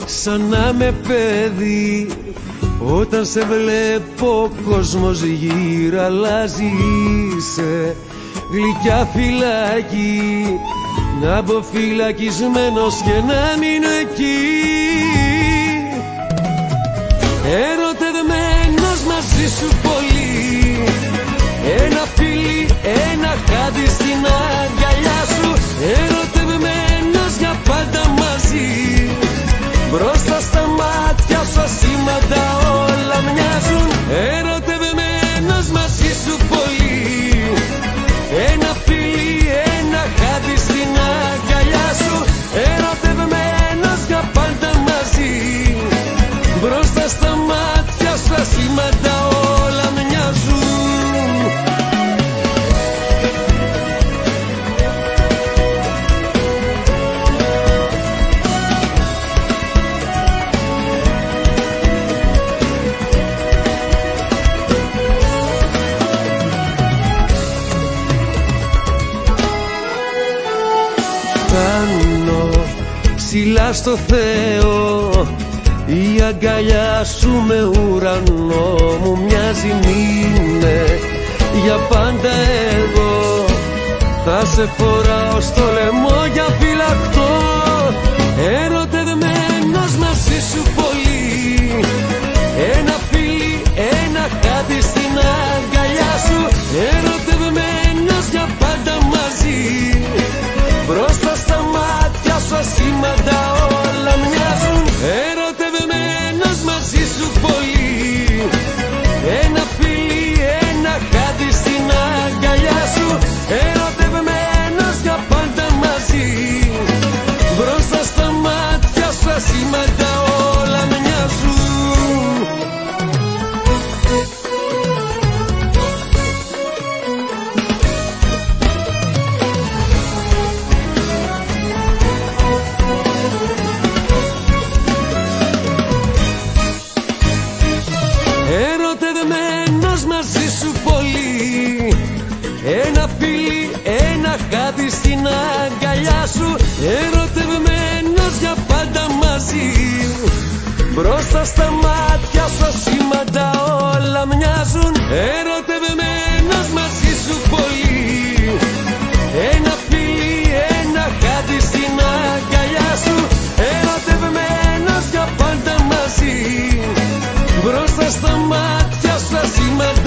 σαν να με παιδί. Όταν σε βλέπω ο κόσμος γύρω αλλάζει. Είσαι γλυκιά φυλακή, να μπω φυλακισμένος και να μείνω εκεί. Ερωτευμένος μαζί σου πολύ, ένα φίλι, ένα χάδι στην αγκαλιά σου. Ερωτευμένος για πάντα μαζί, μπροστά στα μάτια σου ασήμαντα όλα μοιάζουν. Ερωτευμένος μαζί σου πολύ, ένα φίλι, ένα χάδι στην αγκαλιά σου. Ερωτευμένος για πάντα μαζί, μπροστά στα μάτια σου ασήμαντα όλα μοιάζουν. Ψηλά στο Θεό η αγκαλιά σου με ουρανό μου μοιάζει. Μείνε για πάντα εγώ, θα σε φοράω στο λαιμό για φυλακτό. Ερωτευμένος μαζί σου πολύ, ένα φίλι, ένα χάδι στην αγκαλιά σου. Ερωτευμένος για πάντα μαζί, μπροστά στα μάτια σου ασήμαντα όλα μοιάζουν. Ερωτευμένος μαζί σου πολύ, ένα φίλι, ένα χάδι στην αγκαλιά σου. Ερωτευμένος για πάντα μαζί, μπροστά στα μάτια σου ασήμαντα όλα μοιάζουν. Ερωτευμένος μαζί σου πολύ, ένα φίλι, ένα χάδι στην αγκαλιά σου. Ερωτευμένος για πάντα μαζί, μπροστά στα μάτια σου ασήμαντα όλα μοιάζουν. Ερωτευμένος μαζί σου πολύ, ένα φίλι, ένα χάδι στην αγκαλιά σου. Ερωτευμένος για πάντα μαζί, μπροστά στα μάτια σου ασήμαντα